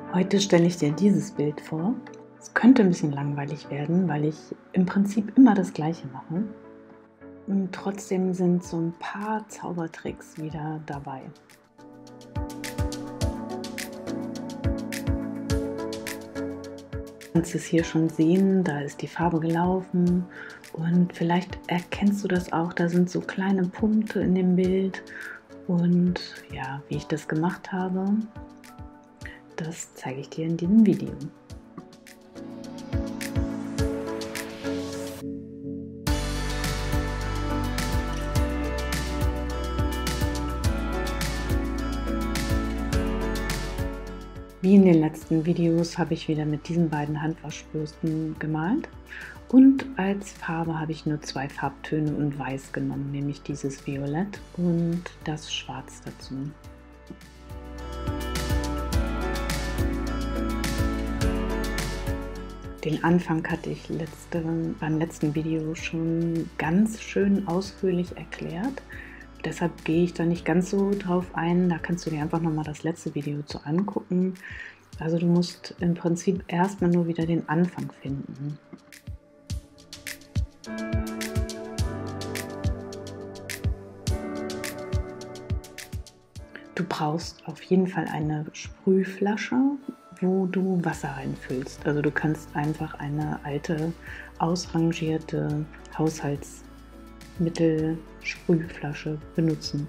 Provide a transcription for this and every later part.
Heute stelle ich dir dieses Bild vor. Es könnte ein bisschen langweilig werden, weil ich im Prinzip immer das Gleiche mache. Und trotzdem sind so ein paar Zaubertricks wieder dabei. Du kannst es hier schon sehen, da ist die Farbe gelaufen und vielleicht erkennst du das auch, da sind so kleine Punkte in dem Bild und ja, wie ich das gemacht habe, das zeige ich dir in diesem Video. Wie in den letzten Videos habe ich wieder mit diesen beiden Handwaschbürsten gemalt und als Farbe habe ich nur zwei Farbtöne und Weiß genommen, nämlich dieses Violett und das Schwarz dazu. Den Anfang hatte ich beim letzten Video schon ganz schön ausführlich erklärt. Deshalb gehe ich da nicht ganz so drauf ein. Da kannst du dir einfach nochmal das letzte Video zu angucken. Also du musst im Prinzip erstmal nur wieder den Anfang finden. Du brauchst auf jeden Fall eine Sprühflasche, wo du Wasser reinfüllst. Also du kannst einfach eine alte, ausrangierte Haushaltsmittelsprühflasche benutzen.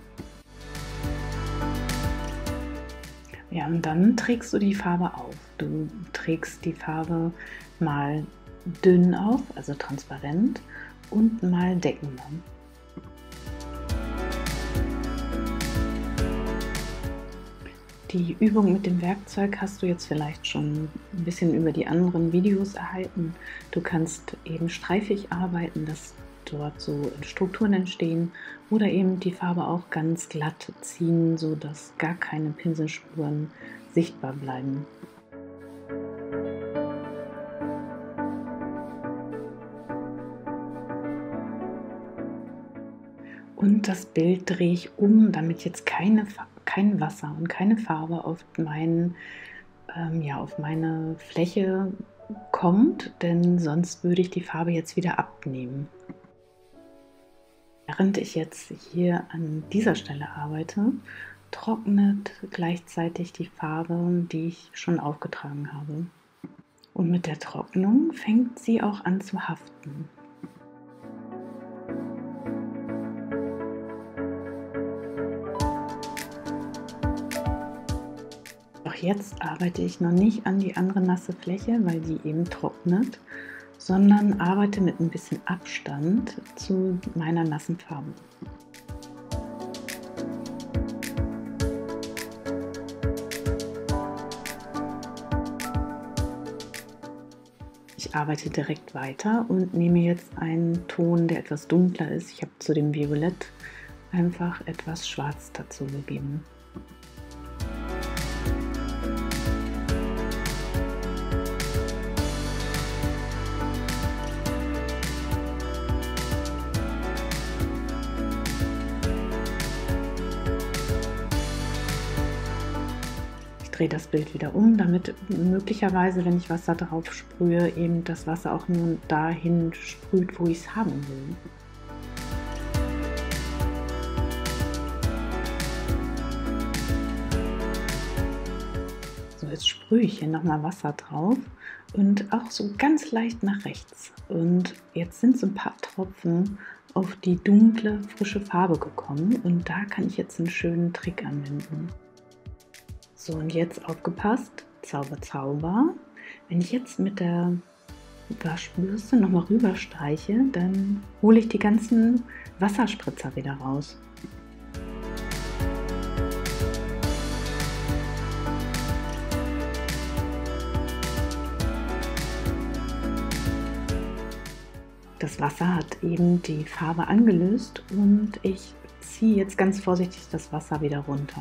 Ja, und dann trägst du die Farbe auf. Du trägst die Farbe mal dünn auf, also transparent, und mal deckender. Die Übung mit dem Werkzeug hast du jetzt vielleicht schon ein bisschen über die anderen Videos erhalten. Du kannst eben streifig arbeiten, dass dort so Strukturen entstehen oder eben die Farbe auch ganz glatt ziehen, sodass gar keine Pinselspuren sichtbar bleiben. Und das Bild drehe ich um, damit jetzt kein Wasser und keine Farbe auf meine Fläche kommt, denn sonst würde ich die Farbe jetzt wieder abnehmen. Während ich jetzt hier an dieser Stelle arbeite, trocknet gleichzeitig die Farbe, die ich schon aufgetragen habe. Und mit der Trocknung fängt sie auch an zu haften. Doch jetzt arbeite ich noch nicht an die andere nasse Fläche, weil die eben trocknet, sondern arbeite mit ein bisschen Abstand zu meiner nassen Farbe. Ich arbeite direkt weiter und nehme jetzt einen Ton, der etwas dunkler ist. Ich habe zu dem Violett einfach etwas Schwarz dazu gegeben. Ich drehe das Bild wieder um, damit möglicherweise, wenn ich Wasser drauf sprühe, eben das Wasser auch nur dahin sprüht, wo ich es haben will. So, jetzt sprühe ich hier nochmal Wasser drauf und auch so ganz leicht nach rechts. Und jetzt sind so ein paar Tropfen auf die dunkle, frische Farbe gekommen und da kann ich jetzt einen schönen Trick anwenden. So, und jetzt aufgepasst, Zauber, Zauber. Wenn ich jetzt mit der Waschbürste nochmal rüber streiche, dann hole ich die ganzen Wasserspritzer wieder raus. Das Wasser hat eben die Farbe angelöst und ich ziehe jetzt ganz vorsichtig das Wasser wieder runter.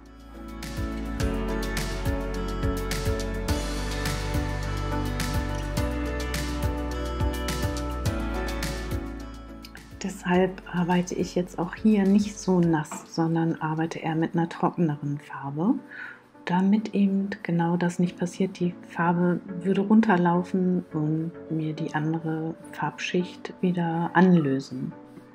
Deshalb arbeite ich jetzt auch hier nicht so nass, sondern arbeite eher mit einer trockeneren Farbe. damit eben genau das nicht passiert. Die Farbe würde runterlaufen und mir die andere Farbschicht wieder anlösen.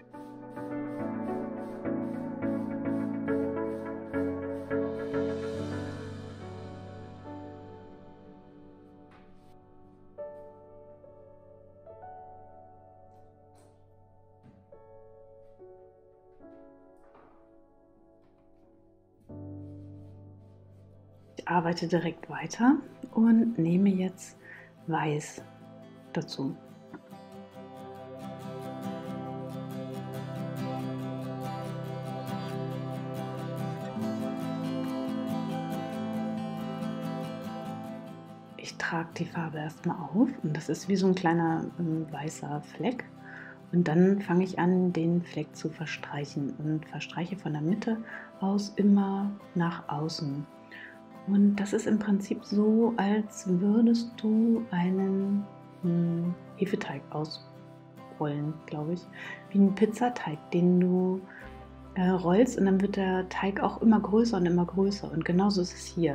Ich arbeite direkt weiter und nehme jetzt Weiß dazu. Ich trage die Farbe erstmal auf und das ist wie so ein kleiner weißer Fleck. Und dann fange ich an, den Fleck zu verstreichen und verstreiche von der Mitte aus immer nach außen. Und das ist im Prinzip so, als würdest du einen Hefeteig ausrollen, glaube ich. Wie einen Pizzateig, den du rollst und dann wird der Teig auch immer größer und immer größer. Und genauso ist es hier.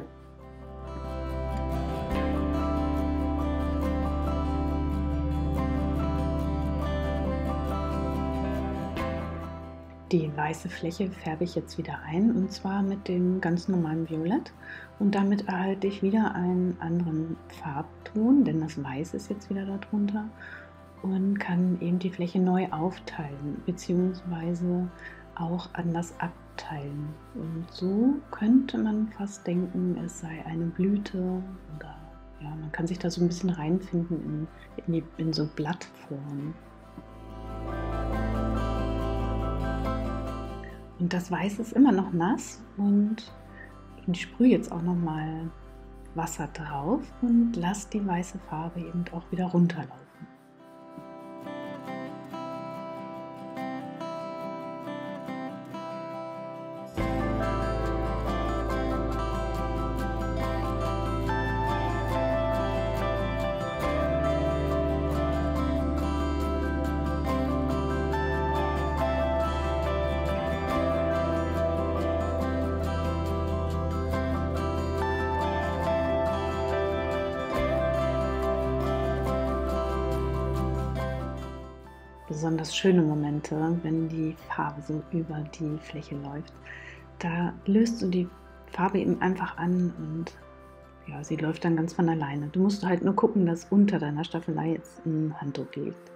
Die weiße Fläche färbe ich jetzt wieder ein und zwar mit dem ganz normalen Violett und damit erhalte ich wieder einen anderen Farbton, denn das Weiß ist jetzt wieder darunter und kann eben die Fläche neu aufteilen bzw. auch anders abteilen. Und so könnte man fast denken, es sei eine Blüte oder ja, man kann sich da so ein bisschen reinfinden in so Blattformen. Und das Weiß ist immer noch nass und ich sprühe jetzt auch noch mal Wasser drauf und lasse die weiße Farbe eben auch wieder runterlaufen. Besonders schöne Momente, wenn die Farbe so über die Fläche läuft. Da löst du die Farbe eben einfach an und ja, sie läuft dann ganz von alleine. Du musst halt nur gucken, dass unter deiner Staffelei jetzt ein Handtuch liegt.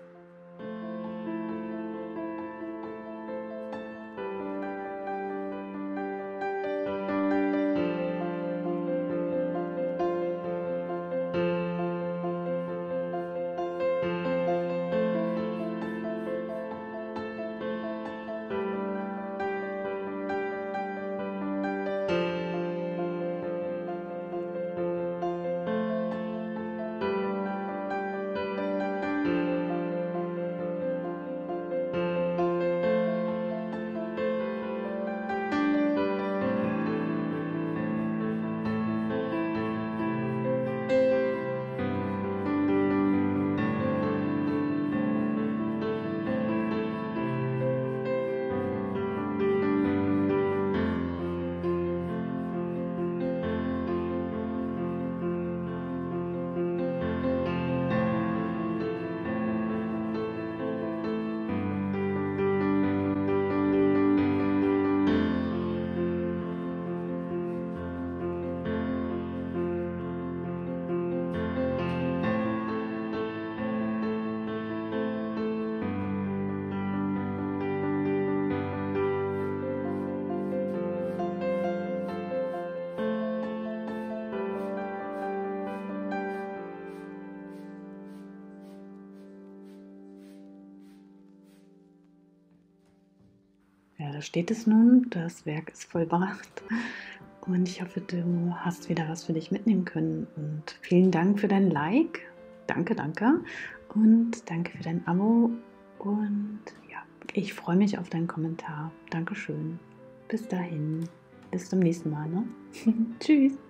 Ja, da steht es nun, das Werk ist vollbracht und ich hoffe, du hast wieder was für dich mitnehmen können und vielen Dank für dein Like, danke, danke und danke für dein Abo und ja, ich freue mich auf deinen Kommentar, Dankeschön, bis dahin, bis zum nächsten Mal, ne? Tschüss!